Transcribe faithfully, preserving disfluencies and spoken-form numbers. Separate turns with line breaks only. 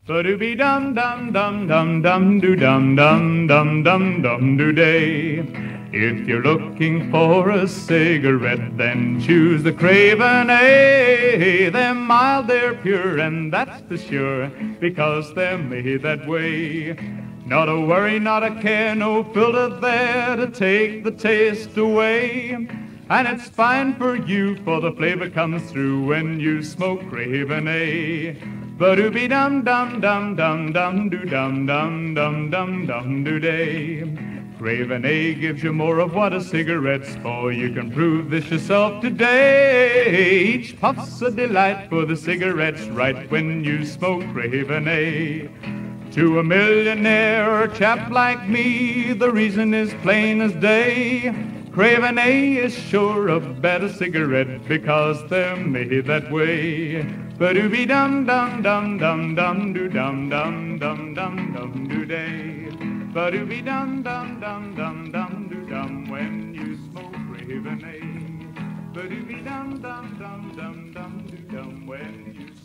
Ba-doo-be dum dum dum dum dum doo dum dum dum dum dum doo day. If you're looking for a cigarette, then choose the Craven A. They're mild, they're pure, and that's for sure, because they're made that way. Not a worry, not a care, no filter there to take the taste away. And it's fine for you, for the flavor comes through when you smoke Craven A. Ba-doo-be dum dum dum dum dum doo dum dum dum dum dum doo day. Craven A gives you more of what a cigarette's for. You can prove this yourself today. Each puff's a delight, for the cigarette's right when you smoke Craven A. To a millionaire or a chap like me, the reason is plain as day. Craven A is sure a better cigarette because they're made that way. Ba-doo-be dum dum dum dum dum doo dum dum dum dum dum doo day. Ba-doo-be dum dum dum dum dum doo dum when you smoke Craven A. Ba-doo-be dum dum dum dum dum doo dum when you